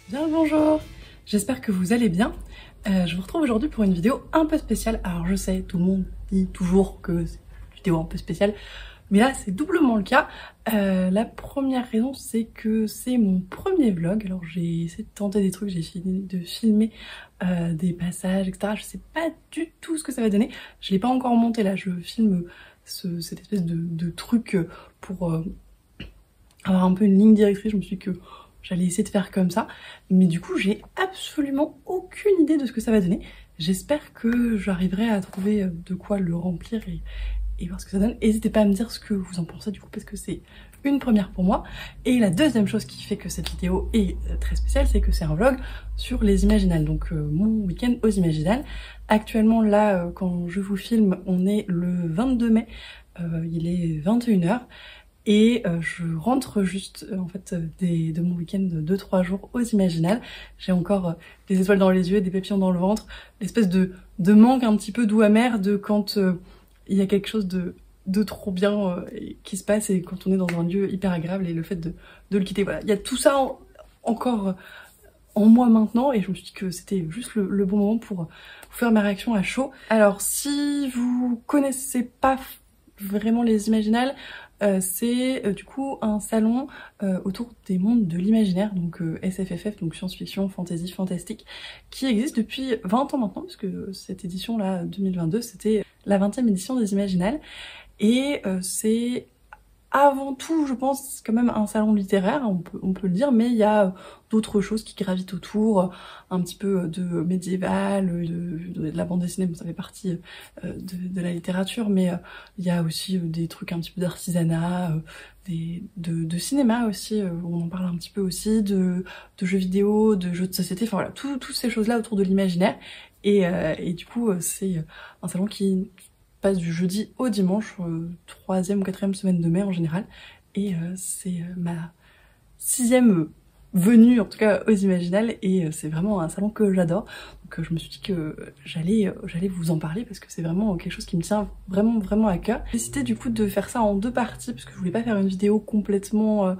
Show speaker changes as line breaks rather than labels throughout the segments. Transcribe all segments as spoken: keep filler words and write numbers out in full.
Bien bonjour, j'espère que vous allez bien. Euh, je vous retrouve aujourd'hui pour une vidéo un peu spéciale. Alors je sais, tout le monde dit toujours que c'est une vidéo un peu spéciale, mais là c'est doublement le cas. Euh, la première raison c'est que c'est mon premier vlog. Alors j'ai essayé de tenter des trucs, j'ai fini de filmer euh, des passages, et cetera. Je sais pas du tout ce que ça va donner. Je l'ai pas encore monté là, je filme ce, cette espèce de, de truc pour euh, avoir un peu une ligne directrice. Je me suis dit que j'allais essayer de faire comme ça, mais du coup j'ai absolument aucune idée de ce que ça va donner. J'espère que j'arriverai à trouver de quoi le remplir et, et voir ce que ça donne. N'hésitez pas à me dire ce que vous en pensez du coup, parce que c'est une première pour moi. Et la deuxième chose qui fait que cette vidéo est très spéciale, c'est que c'est un vlog sur les Imaginales, donc euh, mon week-end aux Imaginales. Actuellement là, euh, quand je vous filme, on est le vingt-deux mai, euh, il est vingt et une heures. Et euh, je rentre juste euh, en fait des, de mon week-end de deux trois jours aux Imaginales. J'ai encore euh, des étoiles dans les yeux, des papillons dans le ventre, l'espèce de, de manque un petit peu doux amer de quand euh, il y a quelque chose de, de trop bien euh, qui se passe et quand on est dans un lieu hyper agréable et le fait de, de le quitter. Voilà, il y a tout ça en, encore en moi maintenant et je me suis dit que c'était juste le, le bon moment pour vous faire ma réaction à chaud. Alors si vous connaissez pas vraiment les Imaginales, Euh, c'est euh, du coup un salon euh, autour des mondes de l'imaginaire, donc euh, S F F F, donc science-fiction, fantasy, fantastique, qui existe depuis vingt ans maintenant, parce que cette édition là, deux mille vingt-deux, c'était la vingtième édition des Imaginales, et euh, c'est avant tout, je pense, quand même un salon littéraire, on peut, on peut le dire, mais il y a d'autres choses qui gravitent autour, un petit peu de médiéval, de, de la bande dessinée, bon, ça fait partie de, de la littérature, mais il y a aussi des trucs un petit peu d'artisanat, des, de, de cinéma aussi, on en parle un petit peu aussi, de, de jeux vidéo, de jeux de société, enfin voilà, toutes ces choses-là autour de l'imaginaire, et, et du coup, c'est un salon qui passe du jeudi au dimanche, euh, troisième ou quatrième semaine de mai en général, et euh, c'est euh, ma sixième venue en tout cas aux Imaginales, et euh, c'est vraiment un salon que j'adore, donc euh, je me suis dit que j'allais euh, j'allais vous en parler parce que c'est vraiment quelque chose qui me tient vraiment vraiment à cœur. J'ai décidé du coup de faire ça en deux parties parce que je voulais pas faire une vidéo complètement euh,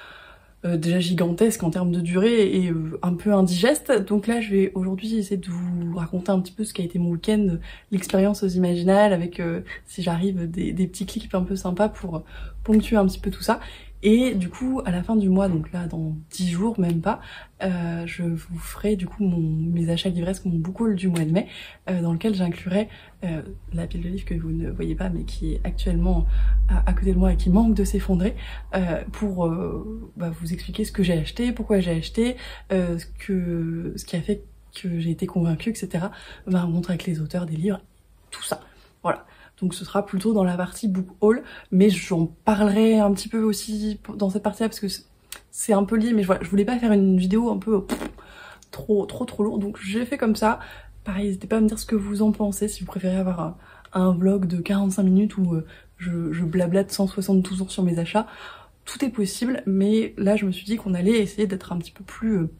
Euh, déjà gigantesque en termes de durée et euh, un peu indigeste. Donc là je vais aujourd'hui essayer de vous raconter un petit peu ce qu'a été mon week-end, l'expérience aux Imaginales, avec euh, si j'arrive des, des petits clips un peu sympas pour ponctuer un petit peu tout ça. Et du coup à la fin du mois, donc là dans dix jours même pas, euh, je vous ferai du coup mon, mes achats livresques, mon book haul du mois de mai, euh, dans lequel j'inclurai euh, la pile de livres que vous ne voyez pas mais qui est actuellement à, à côté de moi et qui manque de s'effondrer, euh, pour euh, bah, vous expliquer ce que j'ai acheté, pourquoi j'ai acheté, euh, ce, que, ce qui a fait que j'ai été convaincue, et cetera. Ma rencontre avec les auteurs des livres, tout ça. Voilà. Donc ce sera plutôt dans la partie book haul, mais j'en parlerai un petit peu aussi dans cette partie-là parce que c'est un peu lié, mais voilà, je voulais pas faire une vidéo un peu pff, trop trop trop lourde, donc j'ai fait comme ça. Pareil, n'hésitez pas à me dire ce que vous en pensez, si vous préférez avoir un, un vlog de quarante-cinq minutes où euh, je, je blablate cent soixante-douze jours sur mes achats. Tout est possible, mais là je me suis dit qu'on allait essayer d'être un petit peu plus euh,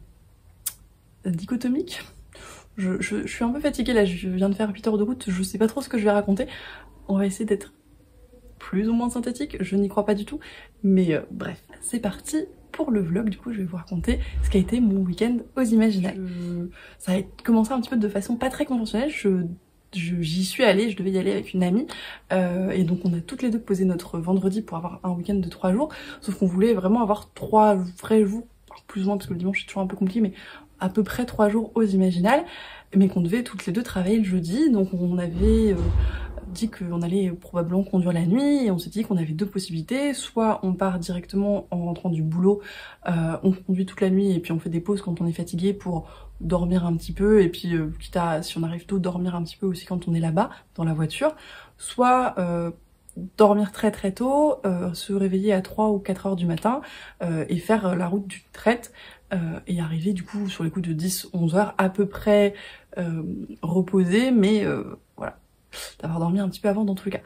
dichotomique. Je, je, je suis un peu fatiguée là, je viens de faire huit heures de route, je sais pas trop ce que je vais raconter. On va essayer d'être plus ou moins synthétique, je n'y crois pas du tout, mais euh, bref, c'est parti pour le vlog. Du coup je vais vous raconter ce qu'a été mon week-end aux Imaginales. Je... Ça a commencé un petit peu de façon pas très conventionnelle, je j'y suis allée, je devais y aller avec une amie, euh, et donc on a toutes les deux posé notre vendredi pour avoir un week-end de trois jours, sauf qu'on voulait vraiment avoir trois vrais jours, plus ou moins parce que le dimanche c'est toujours un peu compliqué, mais à peu près trois jours aux Imaginales, mais qu'on devait toutes les deux travailler le jeudi, donc on avait euh, dit qu'on allait probablement conduire la nuit, et on s'est dit qu'on avait deux possibilités, soit on part directement en rentrant du boulot, euh, on conduit toute la nuit et puis on fait des pauses quand on est fatigué pour dormir un petit peu, et puis euh, quitte à, si on arrive tôt, dormir un petit peu aussi quand on est là-bas, dans la voiture, soit euh, dormir très très tôt, euh, se réveiller à trois ou quatre heures du matin euh, et faire la route d'une traite, euh, et arriver du coup sur les coups de dix onze heures à peu près euh, reposé, mais euh, voilà, d'avoir dormi un petit peu avant dans tous les cas.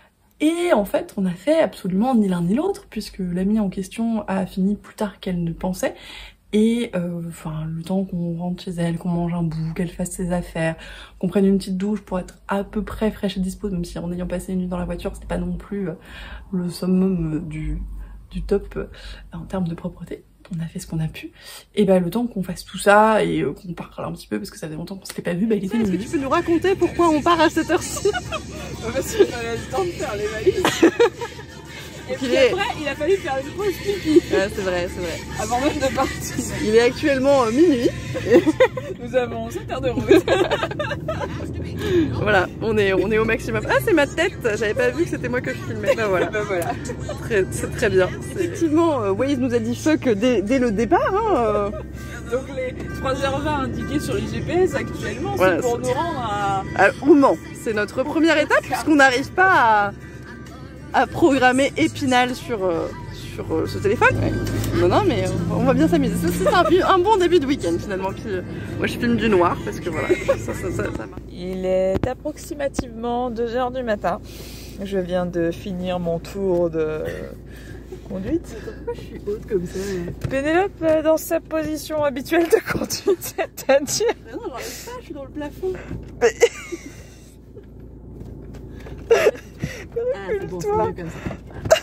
Et en fait on a fait absolument ni l'un ni l'autre, puisque l'amie en question a fini plus tard qu'elle ne pensait, et euh, enfin le temps qu'on rentre chez elle, qu'on mange un bout, qu'elle fasse ses affaires, qu'on prenne une petite douche pour être à peu près fraîche et dispo, même si en ayant passé une nuit dans la voiture c'était pas non plus euh, le summum du, du top euh, en termes de propreté. on a fait ce qu'on a pu. Et bah le temps qu'on fasse tout ça et euh, qu'on parle un petit peu parce que ça fait longtemps qu'on s'était pas vu, bah il était.
Est-ce que tu peux nous raconter pourquoi on part à cette heure-ci?
Parce qu'on a le temps de faire les valises. Et puis
est...
après, il a fallu faire une pause pipi.
Ouais, c'est vrai, c'est vrai.
Avant même de partir.
Il est actuellement euh, minuit.
Nous avons sept heures de route.
Voilà, on est, on est au maximum. Ah, c'est ma tête. J'avais pas vu que c'était moi que je filmais. Bah voilà.
Bah voilà.
C'est très bien. Effectivement, euh, Waze nous a dit fuck dès, dès le départ. Hein, euh...
Donc les trois heures vingt indiquées sur les G P S actuellement,
voilà,
c'est pour nous rendre à...
à au Mans. C'est notre première étape puisqu'on n'arrive pas à... à programmer Épinal sur, euh, sur euh, ce téléphone. Ouais. Non, non, mais on, on va bien s'amuser. C'est un, un bon début de week-end finalement. Puis, euh, moi, je filme du noir parce que voilà, ça, ça, ça, ça marche.
Il est approximativement deux heures du matin. Je viens de finir mon tour de conduite.
Pourquoi je suis haute comme ça?
Pénélope dans sa position habituelle de conduite, c'est-à-dire...
Non, non, j'enlève pas, je suis dans le plafond.
Mais...
Ah, c'est bon, c'est mieux comme ça.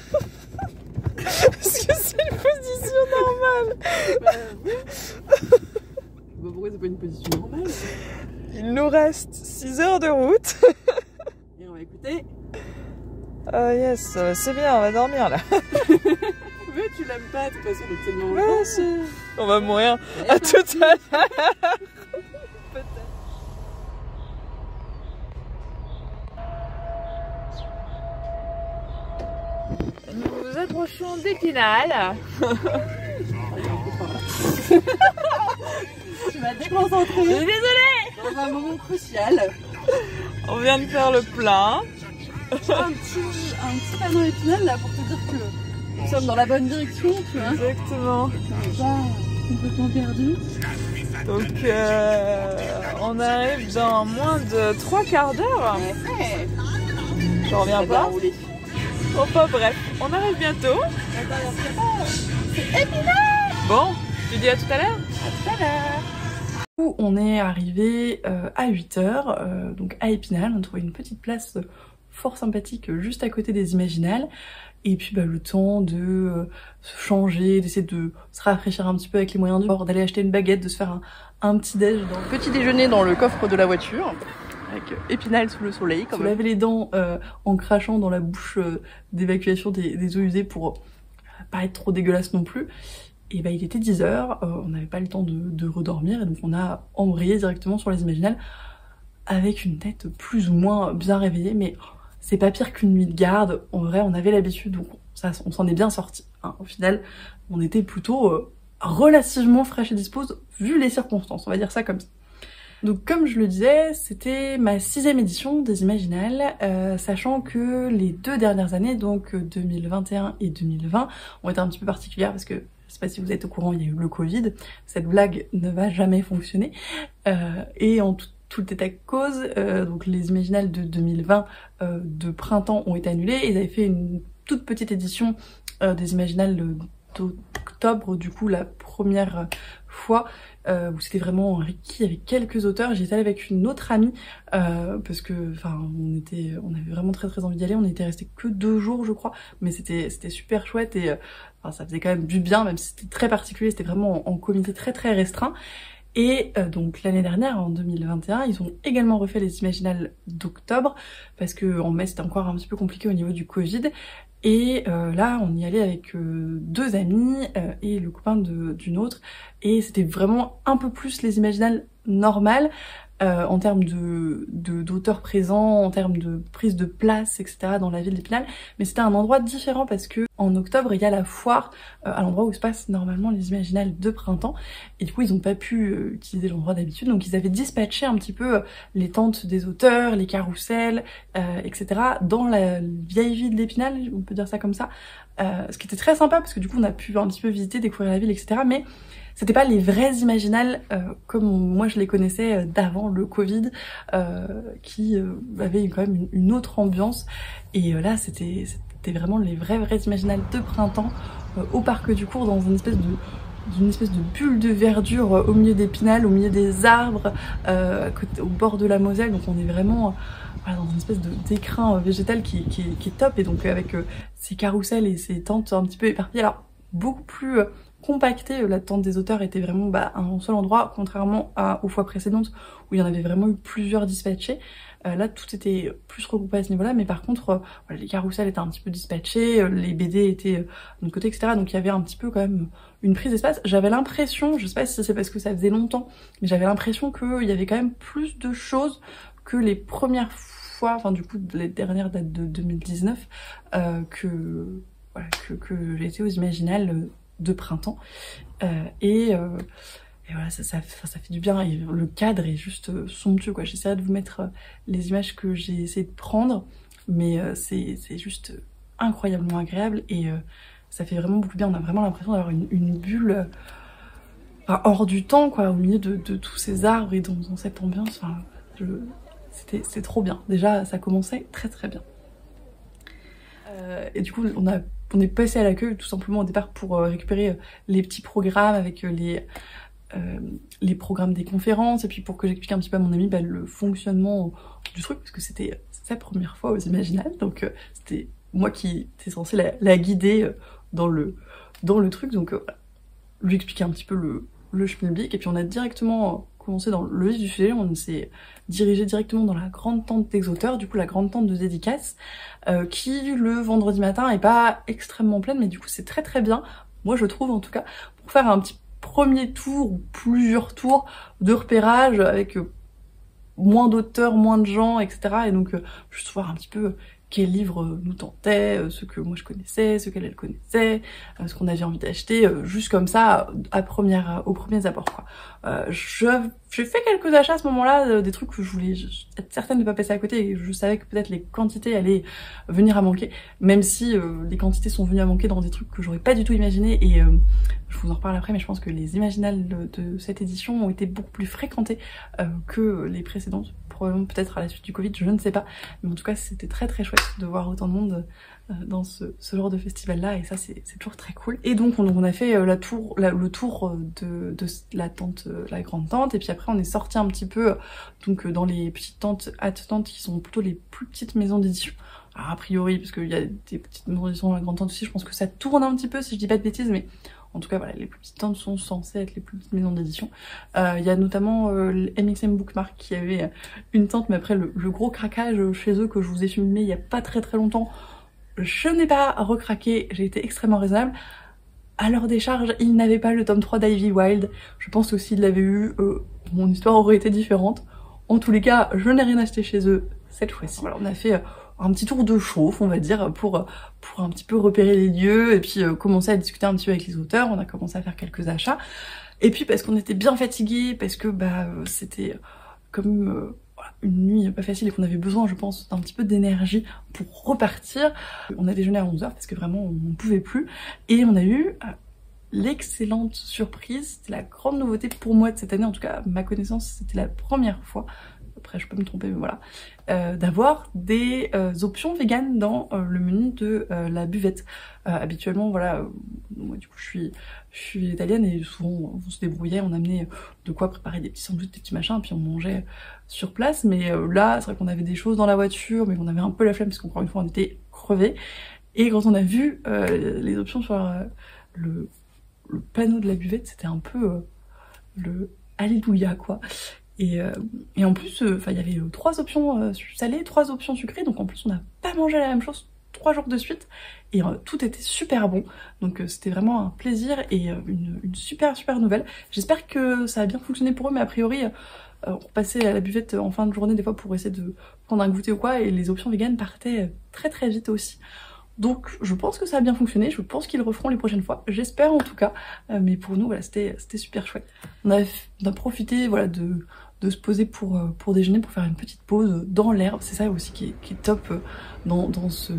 Est-ce que c'est une position normale?
Bah, pourquoi c'est pas une position normale?
Il nous reste six heures de route.
Et on va écouter.
Ah uh, yes, c'est bien, on va dormir là.
Mais tu l'aimes pas de toute façon, donc c'est bon.
Ouais, si. On va mourir. À tout à l'heure. Peut-être. Nous nous approchons d'Épinal.
Tu m'as déconcentré.
Je suis désolée.
Dans un moment crucial.
On vient de faire le plein.
Un petit, un petit panneau Épinal là pour te dire que nous sommes dans la bonne direction, tu vois.
Exactement.
On n'est pas complètement perdu.
Donc euh, on arrive dans moins de trois quarts d'heure.
Ouais.
Je reviens pas. Enfin bref, on arrive bientôt.
C'est Épinal.
Bon, tu dis à tout à l'heure.
À tout à l'heure.
On est arrivé euh, à huit heures, euh, donc à Épinal. On a trouvé une petite place fort sympathique juste à côté des Imaginales. Et puis bah, le temps de euh, se changer, d'essayer de se rafraîchir un petit peu avec les moyens du bord, d'aller acheter une baguette, de se faire un, un petit déj dans le petit déjeuner dans le coffre de la voiture. Avec Épinal sous le soleil, quand même. Se laver les dents euh, en crachant dans la bouche euh, d'évacuation des, des eaux usées pour euh, pas être trop dégueulasse non plus. Et bah il était dix heures, euh, on n'avait pas le temps de, de redormir et donc on a embrayé directement sur les Imaginales avec une tête plus ou moins bien réveillée, mais c'est pas pire qu'une nuit de garde. En vrai, on avait l'habitude, donc ça, on s'en est bien sorti. Hein. Au final, on était plutôt euh, relativement fraîche et dispose vu les circonstances, on va dire ça comme ça. Donc comme je le disais, c'était ma sixième édition des Imaginales, euh, sachant que les deux dernières années, donc deux mille vingt et un et deux mille vingt, ont été un petit peu particulières parce que, je sais pas si vous êtes au courant, il y a eu le Covid, cette blague ne va jamais fonctionner, euh, et en tout, tout état de cause, euh, donc les Imaginales de deux mille vingt euh, de printemps ont été annulées, et ils avaient fait une toute petite édition euh, des Imaginales d'octobre, du coup la première fois, Euh, où c'était vraiment Ricky avec quelques auteurs. J'étais allée avec une autre amie euh, parce que enfin on était on avait vraiment très très envie d'y aller. On était resté que deux jours je crois, mais c'était c'était super chouette et euh, enfin, ça faisait quand même du bien, même si c'était très particulier. C'était vraiment en, en comité très très restreint. Et euh, donc l'année dernière, en deux mille vingt et un, ils ont également refait les Imaginales d'octobre parce que en mai c'était encore un petit peu compliqué au niveau du Covid. Et euh, là, on y allait avec euh, deux amis euh, et le copain d'une autre. Et c'était vraiment un peu plus les Imaginales normales euh, en termes de d'auteurs présents, en termes de prise de place, et cetera dans la ville d'Épinal. Mais c'était un endroit différent parce que en octobre, il y a la foire euh, à l'endroit où se passent normalement les Imaginales de printemps. Et du coup, ils n'ont pas pu euh, utiliser l'endroit d'habitude. Donc ils avaient dispatché un petit peu euh, les tentes des auteurs, les carousels, euh, et cetera dans la vieille ville d'Épinal, on peut dire ça comme ça. Euh, ce qui était très sympa parce que du coup, on a pu un petit peu visiter, découvrir la ville, et cetera. Mais c'était pas les vrais Imaginales euh, comme on, moi je les connaissais d'avant le Covid, euh, qui euh, avaient quand même une, une autre ambiance. Et euh, là, c'était c'était vraiment les vrais vrais Imaginales de printemps euh, au parc du Cours, dans une espèce de d'une espèce de bulle de verdure euh, au milieu d'Épinal, au milieu des arbres, euh, côté, au bord de la Moselle. Donc on est vraiment euh, voilà, dans une espèce d'écrin euh, végétal qui, qui, qui est top. Et donc avec euh, ces carousels et ces tentes un petit peu éparpillées, alors beaucoup plus euh, compacté. La tente des auteurs était vraiment bah, un seul endroit, contrairement à, aux fois précédentes où il y en avait vraiment eu plusieurs dispatchés. Euh, là, tout était plus regroupé à ce niveau-là, mais par contre, euh, voilà, les carousels étaient un petit peu dispatchés, euh, les B D étaient euh, de l'autre côté, et cetera. Donc il y avait un petit peu quand même une prise d'espace. J'avais l'impression, je sais pas si c'est parce que ça faisait longtemps, mais j'avais l'impression qu'il y avait quand même plus de choses que les premières fois, enfin du coup les dernières dates de deux mille dix-neuf, euh, que, voilà, que, que j'ai été aux Imaginales de printemps. Euh, et... Euh, Et voilà, ça, ça, ça fait du bien, et le cadre est juste somptueux, quoi. J'essaierai de vous mettre les images que j'ai essayé de prendre, mais c'est juste incroyablement agréable, et euh, ça fait vraiment beaucoup de bien. On a vraiment l'impression d'avoir une, une bulle enfin, hors du temps, quoi, au milieu de, de tous ces arbres et dans, dans cette ambiance. Enfin, c'était c'est trop bien. Déjà, ça commençait très très bien. Euh, et du coup, on a on est passé à l'accueil tout simplement au départ pour euh, récupérer les petits programmes avec les Euh, les programmes des conférences, et puis pour que j'explique un petit peu à mon ami bah, le fonctionnement du truc, parce que c'était sa première fois aux Imaginales, donc euh, c'était moi qui étais censée la, la guider euh, dans, le, dans le truc, donc euh, voilà. Lui expliquer un petit peu le, le schmilblick, et puis on a directement commencé dans le vif du sujet. On s'est dirigé directement dans la grande tente des auteurs, du coup la grande tente de dédicace, euh, qui le vendredi matin est pas extrêmement pleine, mais du coup c'est très très bien, moi je trouve en tout cas, pour faire un petit premier tour ou plusieurs tours de repérage avec euh, moins d'auteurs, moins de gens, et cetera. Et donc euh, juste voir un petit peu quels livres nous tentaient, euh, ceux que moi je connaissais, ceux qu'elle elle connaissait, euh, ce qu'on avait envie d'acheter, euh, juste comme ça, à première, aux premiers abords, quoi. Euh, j'ai fait quelques achats à ce moment-là, euh, des trucs que je voulais je, être certaine de pas passer à côté, et je savais que peut-être les quantités allaient venir à manquer, même si euh, les quantités sont venues à manquer dans des trucs que j'aurais pas du tout imaginé, et euh, je vous en reparle après, mais je pense que les Imaginales de, de cette édition ont été beaucoup plus fréquentées euh, que les précédentes, probablement peut-être à la suite du Covid, je ne sais pas, mais en tout cas c'était très très chouette de voir autant de monde euh, dans ce, ce genre de festival-là, et ça c'est toujours très cool. Et donc on, on a fait euh, la tour, la, le tour de, de la tente, euh, la grande tente, et puis après on est sorti un petit peu euh, donc euh, dans les petites tentes, hâte-tentes, qui sont plutôt les plus petites maisons d'édition. Alors a priori, parce qu'il y a des petites maisons d'édition dans la grande tente aussi, je pense que ça tourne un petit peu si je dis pas de bêtises, mais en tout cas, voilà, les plus petites tentes sont censées être les plus petites maisons d'édition. Euh, il y a notamment euh, le M X M Bookmark qui avait une tente, mais après le, le gros craquage chez eux que je vous ai filmé il y a pas très très longtemps, je n'ai pas recraqué, j'ai été extrêmement raisonnable. À leur décharge, ils n'avaient pas le tome trois d'Ivy Wild. Je pense que s'ils l'avaient eu, euh, mon histoire aurait été différente. En tous les cas, je n'ai rien acheté chez eux cette fois-ci. Voilà, on a fait euh, un petit tour de chauffe, on va dire, pour, pour un petit peu repérer les lieux, et puis euh, commencer à discuter un petit peu avec les auteurs. On a commencé à faire quelques achats. Et puis parce qu'on était bien fatigués, parce que bah euh, c'était comme euh, voilà, une nuit pas facile, et qu'on avait besoin, je pense, d'un petit peu d'énergie pour repartir. On a déjeuné à onze heures parce que vraiment on ne pouvait plus. Et on a eu euh, l'excellente surprise, c'était la grande nouveauté pour moi de cette année, en tout cas à ma connaissance c'était la première fois, après je peux me tromper mais voilà, euh, d'avoir des euh, options véganes dans euh, le menu de euh, la buvette. Euh, habituellement voilà, euh, moi du coup je suis, je suis italienne, et souvent on se débrouillait, on amenait de quoi préparer des petits sandwichs, des petits machins, puis on mangeait sur place. Mais euh, là c'est vrai qu'on avait des choses dans la voiture, mais on avait un peu la flemme parce qu'encore une fois on était crevés. Et quand on a vu euh, les options sur euh, le le panneau de la buvette, c'était un peu euh, le alléluia quoi. Et, euh, et en plus, enfin euh, il y avait euh, trois options euh, salées, trois options sucrées, donc en plus on n'a pas mangé la même chose trois jours de suite, et euh, tout était super bon, donc euh, c'était vraiment un plaisir, et euh, une, une super super nouvelle. J'espère que ça a bien fonctionné pour eux, mais a priori euh, on passait à la buvette en fin de journée des fois pour essayer de prendre un goûter ou quoi, et les options véganes partaient très très vite aussi. Donc je pense que ça a bien fonctionné, je pense qu'ils le referont les prochaines fois, j'espère en tout cas, euh, mais pour nous voilà, c'était super chouette. On a, on a profité voilà, de, de se poser pour, pour déjeuner, pour faire une petite pause dans l'herbe, c'est ça aussi qui est, qui est top dans, dans ce,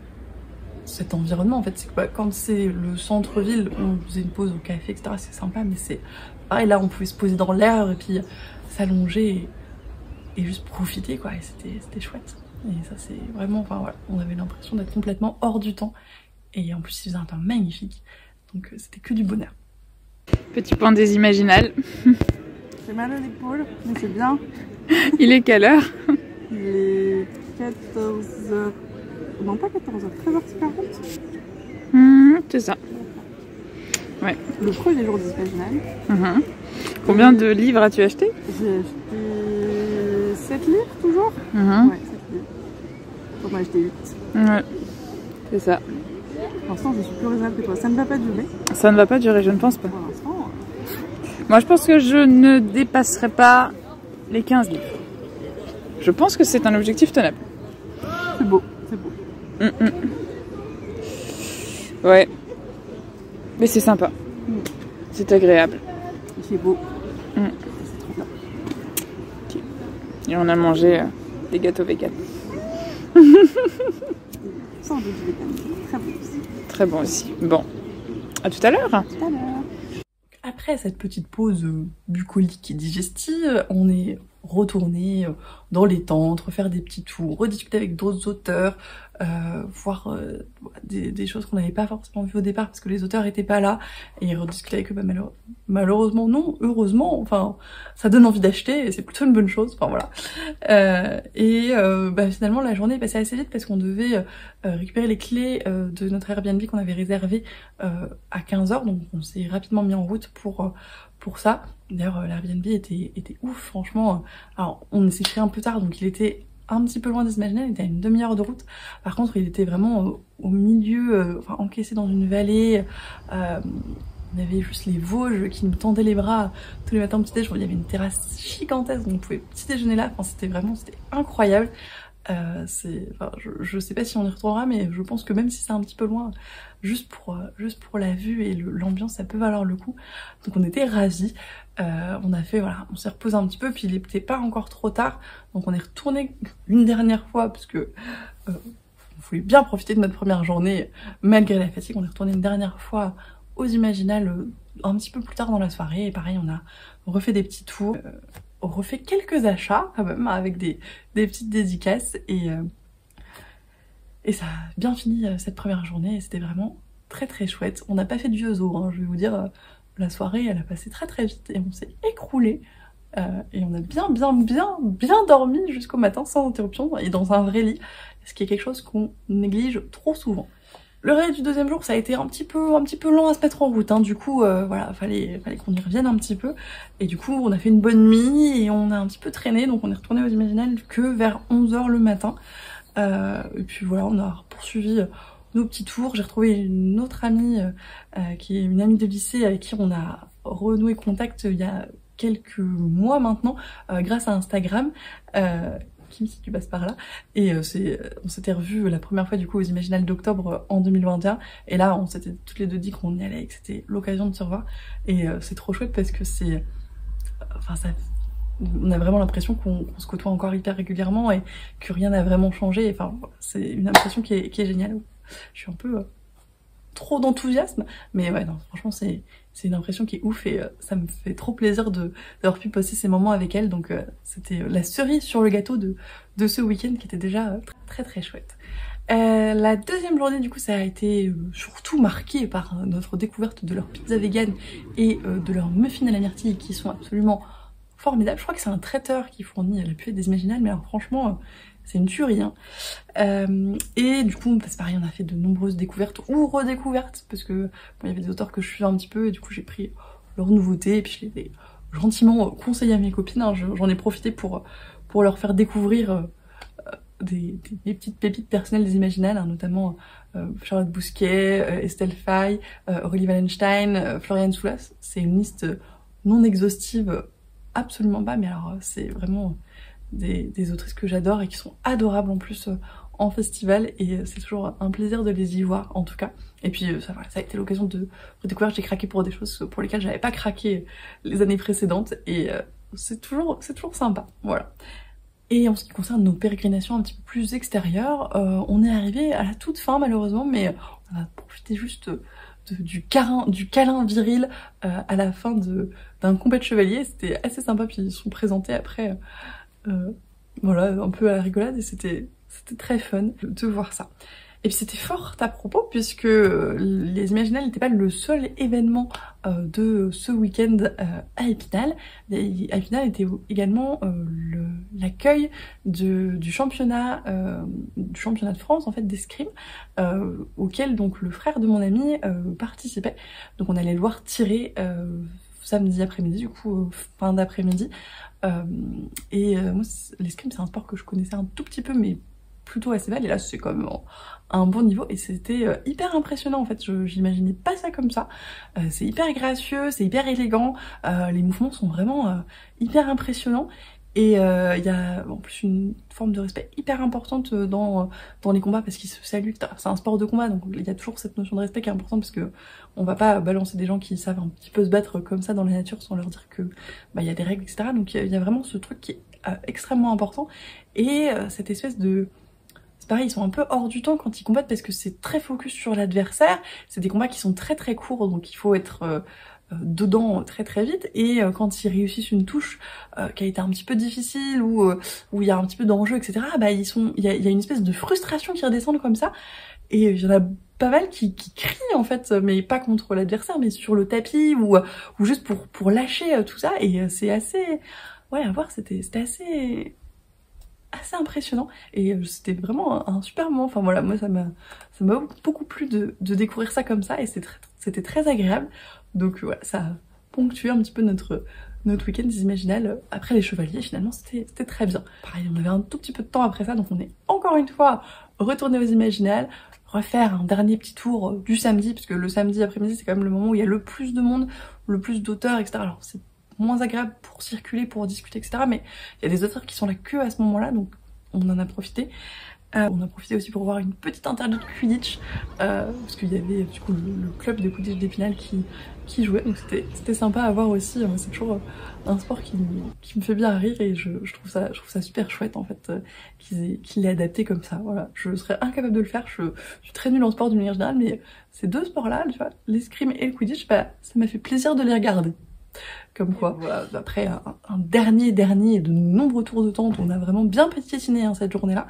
cet environnement en fait, c'est que bah, quand c'est le centre-ville, on faisait une pause au café, et cetera, c'est sympa, mais c'est pareil, là on pouvait se poser dans l'herbe et puis s'allonger et, et juste profiter quoi, et c'était chouette. Et ça c'est vraiment, enfin voilà, on avait l'impression d'être complètement hors du temps, et en plus il faisait un temps magnifique, donc c'était que du bonheur.
Petit point des Imaginales.
J'ai mal à l'épaule, mais c'est bien.
Il est quelle heure?
Il est quatorze heures, non pas quatorze heures, treize heures quarante.
Mmh, c'est ça.
Ouais.
Le premier jour des Imaginales.
Mmh. Combien de livres as-tu acheté?
J'ai acheté sept livres toujours.
Mmh.
Ouais, sept livres. Donc on a acheté huit.
Ouais. C'est ça.
Pour l'instant, je suis plus raisonnable que toi. Ça ne va pas durer.
Ça ne va pas durer, je ne pense pas.
Pour l'instant.
Moi, je pense que je ne dépasserai pas les quinze livres. Je pense que c'est un objectif tenable.
C'est beau, c'est beau.
Mmh, mmh. Ouais. Mais c'est sympa. Mmh. C'est agréable.
C'est beau.
Mmh.
C'est trop bien.
Okay. Et on a mangé euh, des gâteaux véganes.
Sans doute vegan. Très bon aussi.
Très bon aussi. Bon. À tout à l'heure.
À tout à l'heure.
Après cette petite pause euh, bucolique et digestive, on est retourné euh, dans les tentes, refaire des petits tours, rediscuter avec d'autres auteurs, euh, voir euh, des, des choses qu'on n'avait pas forcément vues au départ parce que les auteurs étaient pas là, et rediscuter avec eux. Bah, malheure... malheureusement non, heureusement, enfin ça donne envie d'acheter et c'est plutôt une bonne chose, enfin voilà. Euh, et euh, bah, finalement la journée est passée assez vite parce qu'on devait euh, récupérer les clés euh, de notre Airbnb qu'on avait réservé euh, à quinze heures, donc on s'est rapidement mis en route pour euh, pour ça. D'ailleurs l'Airbnb était, était ouf, franchement. Alors on s'est créé un peu tard, donc il était un petit peu loin des Imaginales, il était à une demi-heure de route. Par contre il était vraiment au, au milieu, euh, enfin encaissé dans une vallée. Euh, on avait juste les Vosges qui nous tendaient les bras tous les matins au petit-déj. Il y avait une terrasse gigantesque, donc on pouvait petit déjeuner là. Enfin c'était vraiment, c'était incroyable. Euh, c'est, enfin, je, je sais pas si on y retournera, mais je pense que même si c'est un petit peu loin, juste pour, euh, juste pour la vue et l'ambiance, ça peut valoir le coup. Donc on était ravis. Euh, on a fait, voilà, on s'est reposé un petit peu, puis il était pas encore trop tard, donc on est retourné une dernière fois parce que euh, on voulait bien profiter de notre première journée malgré la fatigue. On est retourné une dernière fois aux Imaginales euh, un petit peu plus tard dans la soirée, et pareil, on a refait des petits tours. Euh, On refait quelques achats quand même avec des, des petites dédicaces, et, euh, et ça a bien fini euh, cette première journée, et c'était vraiment très très chouette. On n'a pas fait de vieux os, hein, je vais vous dire, euh, la soirée elle a passé très très vite et on s'est écroulé, euh, et on a bien bien bien bien dormi jusqu'au matin sans interruption et dans un vrai lit, ce qui est quelque chose qu'on néglige trop souvent. Le reste du deuxième jour, ça a été un petit peu, un petit peu lent à se mettre en route, hein. Du coup, euh, voilà, fallait, fallait qu'on y revienne un petit peu. Et du coup, on a fait une bonne nuit et on a un petit peu traîné, donc on est retourné aux Imaginales que vers onze heures le matin. Euh, et puis voilà, on a poursuivi nos petits tours. J'ai retrouvé une autre amie, euh, qui est une amie de lycée avec qui on a renoué contact il y a quelques mois maintenant, euh, grâce à Instagram. Euh, Kim, si tu passes par là, et euh, c'est, on s'était revus la première fois du coup aux Imaginales d'octobre en deux mille vingt et un, et là on s'était toutes les deux dit qu'on y allait et que c'était l'occasion de se revoir, et euh, c'est trop chouette parce que c'est, enfin ça, on a vraiment l'impression qu'on qu'on se côtoie encore hyper régulièrement et que rien n'a vraiment changé. Enfin c'est une impression qui est, qui est géniale. Je suis un peu euh, trop d'enthousiasme, mais ouais non franchement c'est c'est une impression qui est ouf, et euh, ça me fait trop plaisir de d'avoir pu passer ces moments avec elle. Donc euh, c'était la cerise sur le gâteau de de ce week-end qui était déjà euh, très très chouette. Euh, la deuxième journée du coup ça a été euh, surtout marquée par euh, notre découverte de leur pizza vegan et euh, de leurs muffins à la myrtille qui sont absolument formidables. Je crois que c'est un traiteur qui fournit la buvette des Imaginales, mais alors franchement euh, c'est une tuerie, hein. Euh, et du coup, c'est pareil, on a fait de nombreuses découvertes ou redécouvertes, parce que bon, il y avait des auteurs que je suis un petit peu, et du coup j'ai pris leurs nouveautés, et puis je les ai gentiment conseillées à mes copines, hein. J'en ai profité pour, pour leur faire découvrir euh, des, des, des petites pépites personnelles des Imaginales, hein, notamment euh, Charlotte Bousquet, euh, Estelle Faye, euh, Aurélie Wallenstein, euh, Floriane Soulas. C'est une liste non exhaustive, absolument pas, mais alors c'est vraiment Des, des autrices que j'adore et qui sont adorables en plus euh, en festival, et euh, c'est toujours un plaisir de les y voir en tout cas. Et puis euh, ça, voilà, ça a été l'occasion de redécouvrir, j'ai craqué pour des choses pour lesquelles j'avais pas craqué les années précédentes, et euh, c'est toujours, c'est toujours sympa, voilà. Et en ce qui concerne nos pérégrinations un petit peu plus extérieures, euh, on est arrivé à la toute fin malheureusement, mais on a profité juste de, du, câlin, du câlin viril euh, à la fin d'un combat de chevalier, c'était assez sympa, puis ils sont présentés après euh, Euh, voilà, un peu à la rigolade, et c'était c'était très fun de voir ça. Et puis c'était fort à propos puisque les Imaginales n'étaient pas le seul événement euh, de ce week-end euh, à Épinal. Et à Épinal était également euh, l'accueil du championnat euh, du championnat de France en fait d'escrime euh, auquel donc le frère de mon ami euh, participait. Donc on allait le voir tirer euh, samedi après-midi, du coup euh, fin d'après-midi. Euh, et euh, moi l'escrime c'est un sport que je connaissais un tout petit peu mais plutôt assez mal, et là c'est quand même à un bon niveau et c'était euh, hyper impressionnant en fait. Je j'imaginais pas ça comme ça. Euh, c'est hyper gracieux, c'est hyper élégant, euh, les mouvements sont vraiment euh, hyper impressionnants et il euh, y a en plus une forme de respect hyper importante dans, dans les combats parce qu'ils se saluent. C'est un sport de combat donc il y a toujours cette notion de respect qui est importante parce que on va pas balancer des gens qui savent un petit peu se battre comme ça dans la nature sans leur dire que bah il y a des règles, et cetera. Donc il y, y a vraiment ce truc qui est euh, extrêmement important et euh, cette espèce de c'est pareil, ils sont un peu hors du temps quand ils combattent parce que c'est très focus sur l'adversaire. C'est des combats qui sont très très courts, donc il faut être euh, dedans très très vite. Et euh, quand ils réussissent une touche euh, qui a été un petit peu difficile ou euh, où il y a un petit peu d'enjeu, et cetera. Bah ils sont, il y a, il y a une espèce de frustration qui redescend comme ça. Et il y en a pas mal qui, qui crient en fait, mais pas contre l'adversaire, mais sur le tapis ou ou juste pour pour lâcher euh, tout ça. Et euh, c'est assez, ouais, à voir, c'était c'était assez assez impressionnant et c'était vraiment un, un super moment. Enfin voilà, moi ça m'a ça m'a beaucoup plu de, de découvrir ça comme ça et c'était très, c'était très agréable. Donc voilà, ça a ponctué un petit peu notre notre week-end des Imaginales. Après les Chevaliers, finalement c'était c'était très bien. Pareil, on avait un tout petit peu de temps après ça, donc on est encore une fois retourné aux Imaginales, refaire un dernier petit tour du samedi, parce que le samedi après-midi c'est quand même le moment où il y a le plus de monde, le plus d'auteurs, et cetera. Alors c'est moins agréable pour circuler, pour discuter, et cetera. Mais il y a des auteurs qui sont là que à ce moment-là, donc on en a profité. Euh, on a profité aussi pour voir une petite interview de Quidditch, euh, parce qu'il y avait du coup le, le club de Quidditch d'Épinal qui, qui jouait, donc c'était sympa à voir aussi. Moi, c'est toujours un sport qui, qui me fait bien rire et je, je, trouve, ça, je trouve ça super chouette en fait euh, qu'il qu l'ait adapté comme ça. Voilà, je serais incapable de le faire, je, je suis très nulle en sport d'une manière générale, mais ces deux sports-là, tu vois, l'escrime et le Quidditch, bah, ça m'a fait plaisir de les regarder. Comme quoi, voilà, après un, un dernier, dernier de nombreux tours de tente, on a vraiment bien piétiné hein, cette journée-là.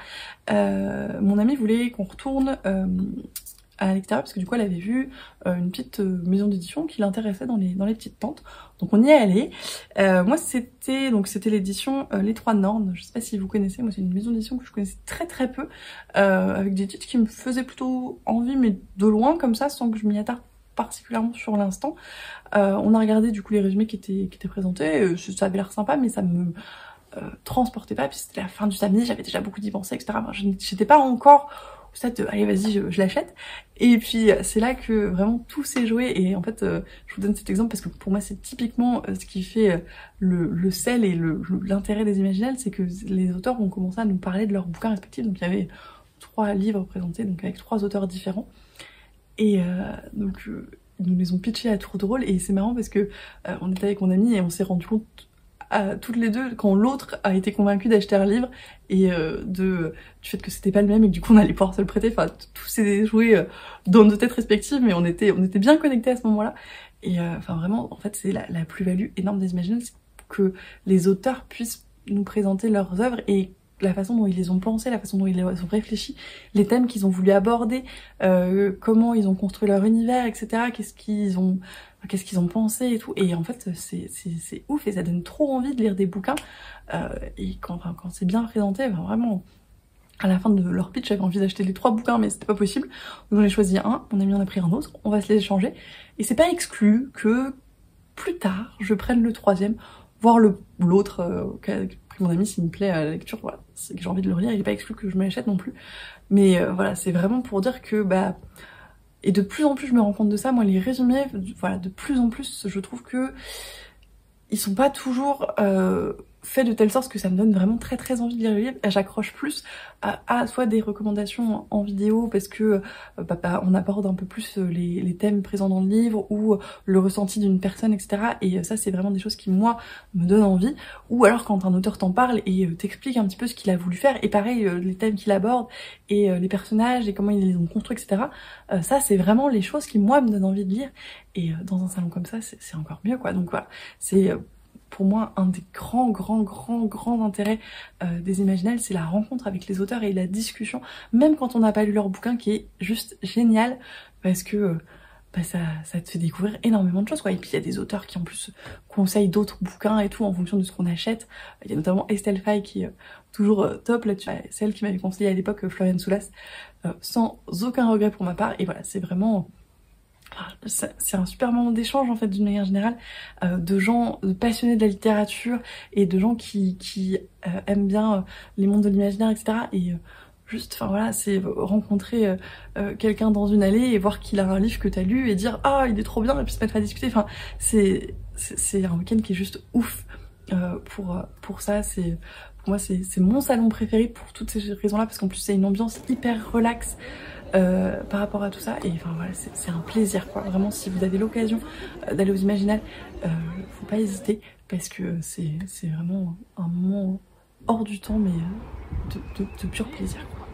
Euh, mon amie voulait qu'on retourne euh, à l'extérieur parce que du coup elle avait vu euh, une petite euh, maison d'édition qui l'intéressait dans les dans les petites tentes. Donc on y est allé. Euh, moi c'était donc c'était l'édition euh, Les Trois Nornes. Je sais pas si vous connaissez. Moi c'est une maison d'édition que je connaissais très très peu, euh, avec des titres qui me faisaient plutôt envie, mais de loin comme ça, sans que je m'y attarde particulièrement sur l'instant. Euh, on a regardé du coup les résumés qui étaient, qui étaient présentés, euh, ça avait l'air sympa mais ça me euh, transportait pas, puis c'était la fin du samedi, j'avais déjà beaucoup d'y penser, et cetera. Enfin, j'étais pas encore au stade de allez vas-y je, je l'achète, et puis c'est là que vraiment tout s'est joué. Et en fait euh, je vous donne cet exemple parce que pour moi c'est typiquement euh, ce qui fait euh, le, le sel et l'intérêt des Imaginales, c'est que les auteurs ont commencé à nous parler de leurs bouquins respectifs. Donc il y avait trois livres présentés, donc avec trois auteurs différents. Et euh, donc euh, ils nous les ont pitchés à tour de rôle et c'est marrant parce que euh, on était avec mon ami et on s'est rendu compte à, toutes les deux quand l'autre a été convaincu d'acheter un livre et euh, de du fait que c'était pas le même et que du coup on allait pouvoir se le prêter. Enfin tout s'est joué euh, dans nos têtes respectives, mais on était on était bien connectés à ce moment-là. Et euh, enfin vraiment en fait c'est la, la plus-value énorme des Imaginales, c'est que les auteurs puissent nous présenter leurs œuvres et la façon dont ils les ont pensés, la façon dont ils les ont réfléchis, les thèmes qu'ils ont voulu aborder, euh, comment ils ont construit leur univers, et cetera. Qu'est-ce qu'ils ont, qu'est-ce qu'ils ont pensé et tout. Et en fait, c'est c'est ouf et ça donne trop envie de lire des bouquins. Euh, et quand, enfin, quand c'est bien présenté, enfin, vraiment, à la fin de leur pitch, j'avais envie d'acheter les trois bouquins, mais c'était pas possible. Donc j'en ai choisi un, mon ami en a pris un autre, on va se les échanger. Et c'est pas exclu que plus tard, je prenne le troisième, voire le l'autre. Euh, Mon ami, s'il me plaît à la lecture, voilà, c'est que j'ai envie de le relire, il est pas exclu que je me l'achète non plus. Mais euh, voilà, c'est vraiment pour dire que, bah, et de plus en plus je me rends compte de ça, moi les résumés, voilà, de plus en plus je trouve que ils sont pas toujours euh, faits de telle sorte que ça me donne vraiment très très envie de lire le livre. J'accroche plus à, à soit des recommandations en vidéo parce que euh, bah, bah, on aborde un peu plus les, les thèmes présents dans le livre ou le ressenti d'une personne, et cetera. Et ça c'est vraiment des choses qui moi me donnent envie. Ou alors quand un auteur t'en parle et euh, t'explique un petit peu ce qu'il a voulu faire, et pareil euh, les thèmes qu'il aborde et euh, les personnages et comment ils les ont construits, et cetera. Euh, ça c'est vraiment les choses qui moi me donnent envie de lire. Et euh, dans un salon comme ça c'est encore mieux quoi. Donc voilà, c'est euh, pour moi un des grands, grands, grands, grands intérêts euh, des Imaginales, c'est la rencontre avec les auteurs et la discussion, même quand on n'a pas lu leur bouquin, qui est juste génial, parce que euh, bah, ça, ça te fait découvrir énormément de choses, quoi. Et puis il y a des auteurs qui en plus conseillent d'autres bouquins et tout en fonction de ce qu'on achète. Il y a notamment Estelle Faye qui est toujours euh, top là-dessus, c'est elle qui m'avait conseillé à l'époque euh, Floriane Soulas, euh, sans aucun regret pour ma part, et voilà, c'est vraiment... c'est un super moment d'échange en fait d'une manière générale, euh, de gens de passionnés de la littérature et de gens qui, qui euh, aiment bien euh, les mondes de l'imaginaire, et cetera. Et euh, juste, enfin voilà, c'est rencontrer euh, euh, quelqu'un dans une allée et voir qu'il a un livre que t'as lu et dire ah il est trop bien et puis se mettre à discuter. Enfin c'est c'est un week-end qui est juste ouf euh, pour pour ça. C'est pour moi c'est c'est mon salon préféré pour toutes ces raisons-là, parce qu'en plus c'est une ambiance hyper relaxe. Euh, par rapport à tout ça, et enfin voilà, c'est un plaisir quoi, vraiment. Si vous avez l'occasion euh, d'aller aux Imaginales, euh, faut pas hésiter, parce que c'est vraiment un moment hors du temps, mais euh, de, de, de pur plaisir quoi.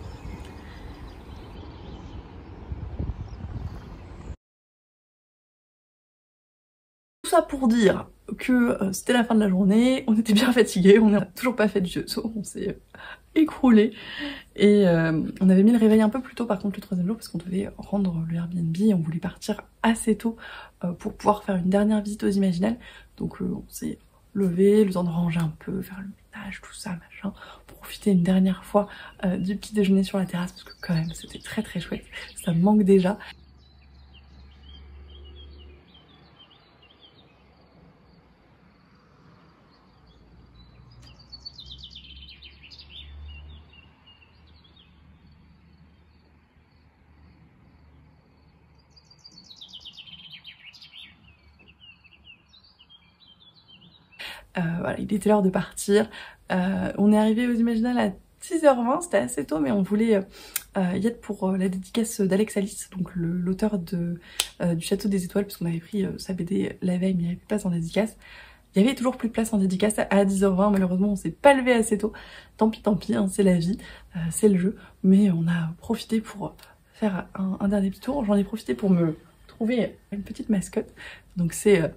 Tout ça pour dire que euh, c'était la fin de la journée, on était bien fatigués, on n'a toujours pas fait de jeu, on s'est écroulé. Et euh, on avait mis le réveil un peu plus tôt par contre le troisième jour, parce qu'on devait rendre le Airbnb et on voulait partir assez tôt euh, pour pouvoir faire une dernière visite aux Imaginales. Donc euh, on s'est levé, le temps de ranger un peu, faire le ménage, tout ça, machin, profiter une dernière fois euh, du petit déjeuner sur la terrasse, parce que quand même c'était très très chouette, ça me manque déjà. Euh, voilà, il était l'heure de partir. Euh, on est arrivé aux Imaginales à six heures vingt, c'était assez tôt, mais on voulait euh, y être pour euh, la dédicace d'Alex Alice, donc l'auteur de euh, du Château des Étoiles, parce qu'on avait pris euh, sa B D la veille, mais il n'y avait plus de place en dédicace. Il y avait toujours plus de place en dédicace à dix heures vingt, malheureusement on s'est pas levé assez tôt. Tant pis, tant pis, hein, c'est la vie, euh, c'est le jeu, mais on a profité pour faire un, un dernier petit tour. J'en ai profité pour me trouver une petite mascotte, donc c'est... Euh,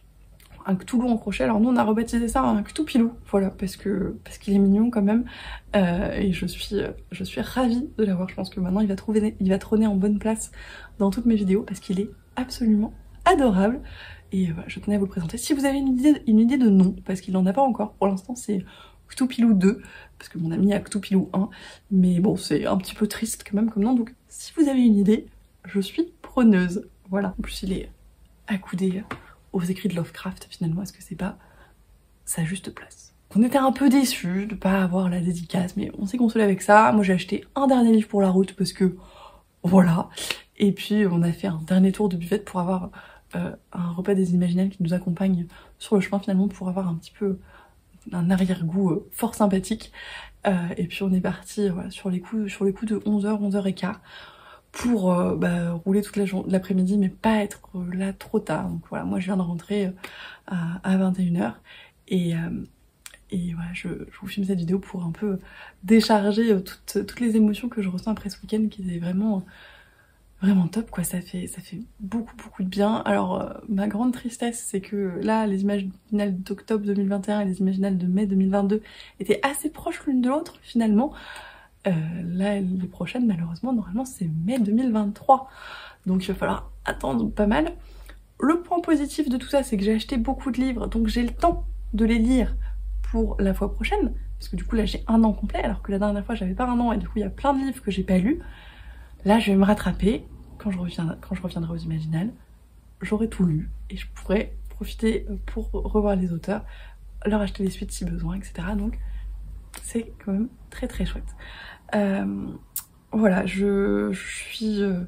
un Cthulhu en crochet. Alors nous on a rebaptisé ça un Cthulhu, voilà, parce que parce qu'il est mignon quand même, euh, et je suis je suis ravie de l'avoir. Je pense que maintenant il va trouver il va trôner en bonne place dans toutes mes vidéos, parce qu'il est absolument adorable. Et voilà, je tenais à vous le présenter. Si vous avez une idée une idée de nom, parce qu'il n'en a pas encore pour l'instant, c'est Cthulhu deux, parce que mon ami a Cthulhu un, mais bon c'est un petit peu triste quand même comme nom, donc si vous avez une idée, je suis preneuse. Voilà, en plus il est accoudé aux écrits de Lovecraft finalement, est-ce que c'est pas sa juste place? On était un peu déçus de pas avoir la dédicace, mais on s'est consolé avec ça. Moi j'ai acheté un dernier livre pour la route, parce que voilà, et puis on a fait un dernier tour de buvette pour avoir euh, un repas des Imaginales qui nous accompagne sur le chemin finalement, pour avoir un petit peu un arrière-goût euh, fort sympathique. Euh, et puis on est parti voilà, sur les coups sur les coups de onze heures, onze heures quinze, pour euh, bah, rouler toute la journée, l'après-midi, mais pas être euh, là trop tard. Donc voilà, moi je viens de rentrer euh, à, à vingt et une heures, et, euh, et voilà, je, je vous filme cette vidéo pour un peu décharger euh, toutes, toutes les émotions que je ressens après ce week-end, qui est vraiment vraiment top quoi. Ça fait ça fait beaucoup beaucoup de bien. Alors euh, ma grande tristesse, c'est que là les Imaginales d'octobre deux mille vingt et un et les Imaginales de mai deux mille vingt-deux étaient assez proches l'une de l'autre finalement. Euh, là, les prochaines, malheureusement, normalement, c'est mai deux mille vingt-trois. Donc, il va falloir attendre pas mal. Le point positif de tout ça, c'est que j'ai acheté beaucoup de livres, donc j'ai le temps de les lire pour la fois prochaine. Parce que du coup, là, j'ai un an complet, alors que la dernière fois, j'avais pas un an, et du coup, il y a plein de livres que j'ai pas lus. Là, je vais me rattraper. Quand je, reviendrai, quand je reviendrai aux Imaginales, j'aurai tout lu, et je pourrai profiter pour revoir les auteurs, leur acheter les suites si besoin, et cetera. Donc, c'est quand même très très chouette. Euh, voilà, je, je suis euh,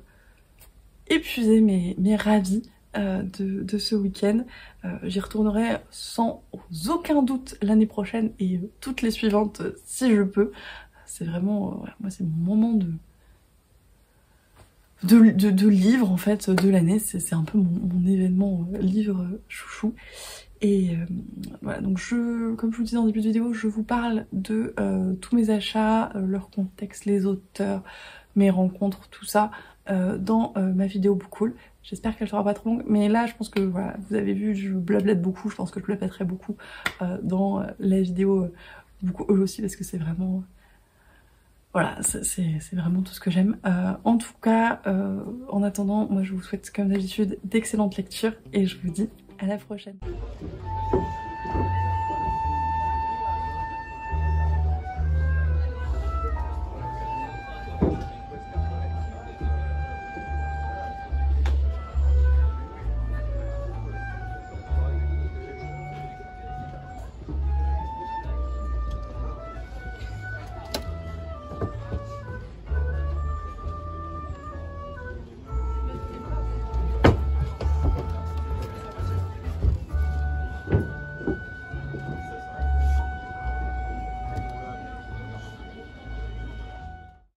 épuisée mais, mais ravie euh, de, de ce week-end. Euh, J'y retournerai sans aucun doute l'année prochaine et euh, toutes les suivantes euh, si je peux. C'est vraiment, euh, ouais, moi c'est mon moment de, de, de, de livre en fait de l'année. C'est un peu mon, mon événement euh, livre euh, chouchou. Et euh, voilà, donc je, comme je vous disais en début de vidéo, je vous parle de euh, tous mes achats, euh, leur contexte, les auteurs, mes rencontres, tout ça euh, dans euh, ma vidéo Book Haul. J'espère qu'elle sera pas trop longue, mais là je pense que voilà, vous avez vu, je blablette beaucoup, je pense que je blabletterai beaucoup euh, dans la vidéo euh, Book Haul aussi parce que c'est vraiment... Voilà, c'est vraiment tout ce que j'aime. Euh, en tout cas, euh, en attendant, moi je vous souhaite comme d'habitude d'excellentes lectures et je vous dis à la prochaine.